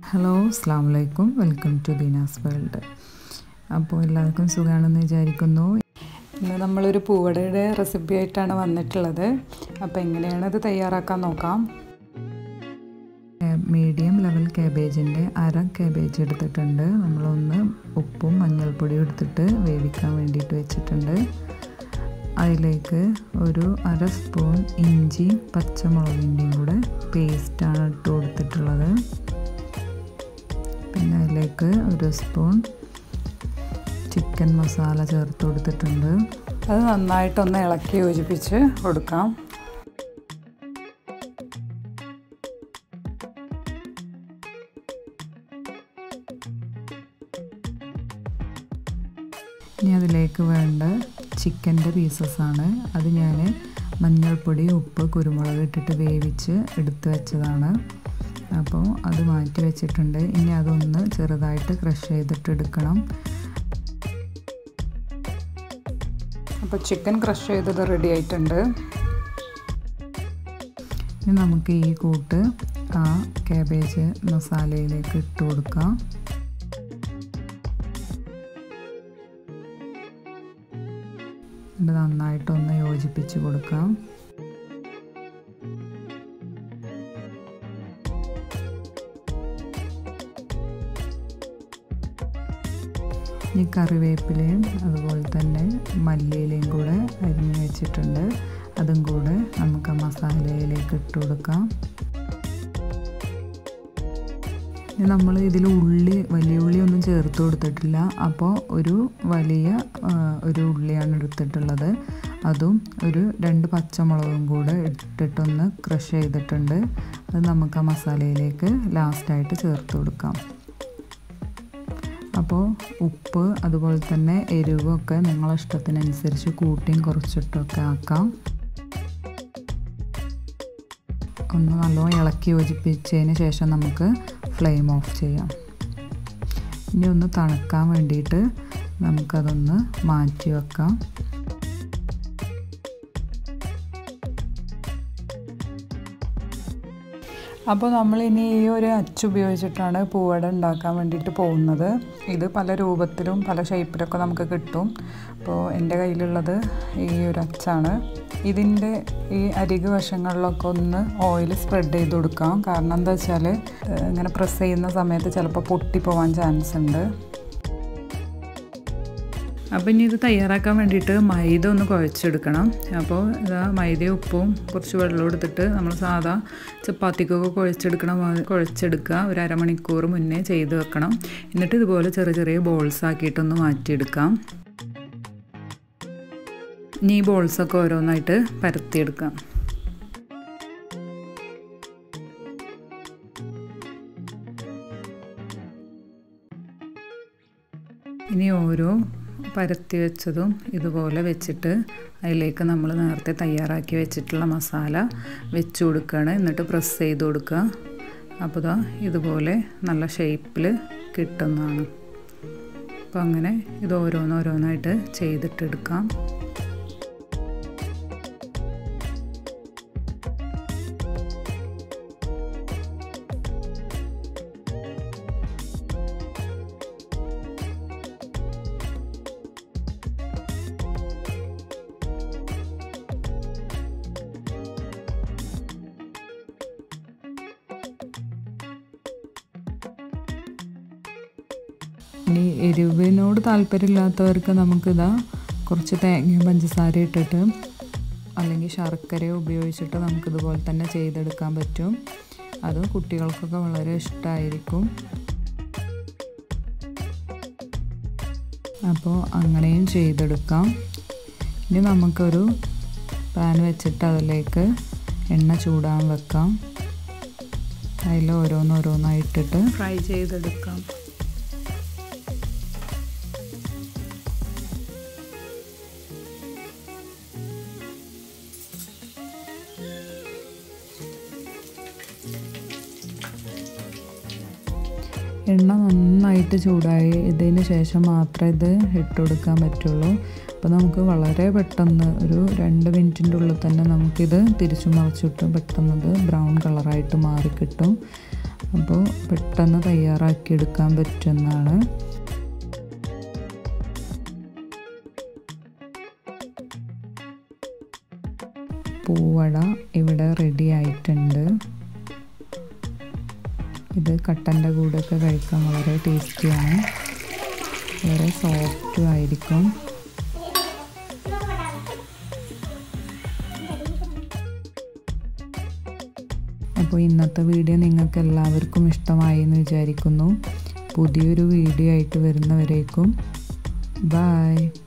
Hello അസ്സലാമു അലൈക്കും welcome to ദീനാസ് world. അപ്പോൾ എല്ലാവർക്കും സുഖമാണെന്ന് വിചാരിക്കുന്നു. ഇന്ന് നമ്മളൊരു പൂവടയുടെ റെസിപ്പി ആയിട്ടാണ് വന്നിട്ടുള്ളത്. അപ്പോൾ എങ്ങനെയാണത് തയ്യാറാക്കാൻ നോക്കാം. മീഡിയം ലെവൽ കാബേജിൻ്റെ അര കാബേജ് എടുത്തിട്ടുണ്ട്. നമ്മളൊന്ന് ഉപ്പും മഞ്ഞൾപ്പൊടിയും എടുത്തിട്ട് വേവിക്കാൻ വേണ്ടിയിട്ട് വെച്ചിട്ടുണ്ട്. അതിലേക്ക് ഒരു അര സ്പൂൺ ഇഞ്ചി പച്ചമുളകിൻ്റെയും കൂടെ പേസ്റ്റാണ് ഇട്ട് കൊടുത്തിട്ടുള്ളത്. പിന്നെ അതിലേക്ക് ഒരു സ്പൂൺ ചിക്കൻ മസാല ചേർത്ത് കൊടുത്തിട്ടുണ്ട്. അത് നന്നായിട്ടൊന്ന് ഇളക്കി യോജിപ്പിച്ച് കൊടുക്കാം. ഇനി അതിലേക്ക് വേണ്ട ചിക്കൻ്റെ പീസസാണ്. അത് ഞാൻ മഞ്ഞൾപ്പൊടി, ഉപ്പ്, കുരുമുളക് ഇട്ടിട്ട് വേവിച്ച് എടുത്ത് വെച്ചതാണ്. അപ്പോൾ അത് മാറ്റി വെച്ചിട്ടുണ്ട്. ഇനി അതൊന്ന് ചെറുതായിട്ട് ക്രഷ് ചെയ്തിട്ട് എടുക്കണം. അപ്പോൾ ചിക്കൻ ക്രഷ് ചെയ്തത് റെഡി ആയിട്ടുണ്ട്. ഇനി നമുക്ക് ഈ കൂട്ട് ആ കാബേജ് മസാലയിലേക്ക് ഇട്ട് കൊടുക്കാം. ഇത് നന്നായിട്ടൊന്ന് യോജിപ്പിച്ച് കൊടുക്കാം. ഈ കറിവേപ്പിലയും അതുപോലെ തന്നെ മല്ലിയിലയും കൂടെ അരിഞ്ഞ് വെച്ചിട്ടുണ്ട്. അതും കൂടെ നമുക്ക് മസാലയിലേക്ക് ഇട്ട് കൊടുക്കാം. നമ്മൾ ഇതിൽ വലിയ ഉള്ളി ഒന്നും ചേർത്ത് കൊടുത്തിട്ടില്ല. അപ്പോൾ ഒരു ഉള്ളിയാണ് എടുത്തിട്ടുള്ളത്. അതും ഒരു 2 പച്ചമുളകും കൂടെ ഇട്ടിട്ടൊന്ന് ക്രഷ് ചെയ്തിട്ടുണ്ട്. അത് നമുക്ക് ആ മസാലയിലേക്ക് ലാസ്റ്റായിട്ട് ചേർത്ത് കൊടുക്കാം. അപ്പോൾ ഉപ്പ് അതുപോലെ തന്നെ എരിവൊക്കെ നിങ്ങളെ ഇഷ്ടത്തിനനുസരിച്ച് കൂട്ടിയും കുറച്ചിട്ടൊക്കെ ആക്കാം. ഒന്ന് നല്ലോണം ഇളക്കി യോജിപ്പിച്ചതിന് ശേഷം നമുക്ക് ഫ്ലെയിം ഓഫ് ചെയ്യാം. ഇനി ഒന്ന് തണുക്കാൻ വേണ്ടിയിട്ട് നമുക്കതൊന്ന് മാറ്റി വെക്കാം. അപ്പോൾ നമ്മളിനി ഈ ഒരു അച്ച് ഉപയോഗിച്ചിട്ടാണ് പൂവട ഉണ്ടാക്കാൻ വേണ്ടിയിട്ട് പോകുന്നത്. ഇത് പല രൂപത്തിലും പല ഷേപ്പിലൊക്കെ നമുക്ക് കിട്ടും. അപ്പോൾ എൻ്റെ കയ്യിലുള്ളത് ഈ ഒരു അച്ചാണ്. ഇതിൻ്റെ ഈ അരികു വശങ്ങളിലൊക്കെ ഒന്ന് ഓയിൽ സ്പ്രെഡ് ചെയ്ത് കൊടുക്കാം. കാരണം എന്താ വെച്ചാൽ ഇങ്ങനെ പ്രസ് ചെയ്യുന്ന സമയത്ത് ചിലപ്പോൾ പൊട്ടിപ്പോവാൻ ചാൻസ് ഉണ്ട്. അപ്പോൾ ഇനി ഇത് തയ്യാറാക്കാൻ വേണ്ടിയിട്ട് മൈദ ഒന്ന് കുഴച്ചെടുക്കണം. അപ്പോൾ ഇതാ മൈദയും ഉപ്പും കുറച്ച് വെള്ളം എടുത്തിട്ട് നമ്മൾ സാധാ ചപ്പാത്തിക്കൊക്കെ കുഴച്ചെടുക്കുക. ഒരു അരമണിക്കൂർ മുന്നേ ചെയ്ത് വെക്കണം. എന്നിട്ട് ഇതുപോലെ ചെറിയ ചെറിയ ബോൾസ് ആക്കിയിട്ടൊന്ന് മാറ്റിയെടുക്കാം. ഇനി ഈ ബോൾസൊക്കെ ഓരോന്നായിട്ട് പരത്തിയെടുക്കാം. ഇനി ഓരോ പരത്തി വെച്ചതും ഇതുപോലെ വെച്ചിട്ട് അതിലേക്ക് നമ്മൾ നേരത്തെ തയ്യാറാക്കി വെച്ചിട്ടുള്ള മസാല വെച്ച് കൊടുക്കുകയാണ്. എന്നിട്ട് പ്രസ് ചെയ്ത് കൊടുക്കുക. അപ്പോൾ ഇതാ ഇതുപോലെ നല്ല ഷേപ്പിൽ കിട്ടുന്നതാണ്. അപ്പോൾ അങ്ങനെ ഇത് ഓരോന്നോരോന്നായിട്ട് ചെയ്തിട്ടെടുക്കാം. ഇനി എരിവിനോട് താല്പര്യമില്ലാത്തവർക്ക് നമുക്കിതാ കുറച്ച് തേങ്ങയും പഞ്ചസാര ഇട്ടിട്ട് അല്ലെങ്കിൽ ശർക്കരയോ ഉപയോഗിച്ചിട്ട് നമുക്കിതുപോലെ തന്നെ ചെയ്തെടുക്കാൻ പറ്റും. അത് കുട്ടികൾക്കൊക്കെ വളരെ ഇഷ്ടമായിരിക്കും. അപ്പോൾ അങ്ങനെയും ചെയ്തെടുക്കാം. ഇനി നമുക്കൊരു പാൻ വെച്ചിട്ട് അതിലേക്ക് എണ്ണ ചൂടാൻ വെക്കാം. അതിൽ ഓരോന്നോരോന്നായിട്ടിട്ട് ഫ്രൈ ചെയ്തെടുക്കാം. എണ്ണ നന്നായിട്ട് ചൂടായതിന് ശേഷം മാത്രമേ ഇത് ഇട്ട് കൊടുക്കാൻ പറ്റുള്ളൂ. അപ്പോൾ നമുക്ക് വളരെ പെട്ടെന്ന് ഒരു 2 മിനിറ്റിൻ്റെ ഉള്ളിൽ തന്നെ നമുക്കിത് തിരിച്ചു മറിച്ചിട്ട് പെട്ടെന്നത് ബ്രൗൺ കളറായിട്ട് മാറിക്കിട്ടും. അപ്പോൾ പെട്ടെന്ന് തയ്യാറാക്കിയെടുക്കാൻ പറ്റുന്നതാണ്. പൂവട ഇവിടെ റെഡി ആയിട്ടുണ്ട്. ഇത് കട്ടൻ്റെ കൂടെയൊക്കെ കഴിക്കാൻ വളരെ ടേസ്റ്റിയാണ്, വളരെ സോഫ്റ്റും ആയിരിക്കും. അപ്പോൾ ഇന്നത്തെ വീഡിയോ നിങ്ങൾക്ക് എല്ലാവർക്കും ഇഷ്ടമായി എന്ന് വിചാരിക്കുന്നു. പുതിയൊരു വീഡിയോ ആയിട്ട് വരുന്നവരേക്കും ബൈ.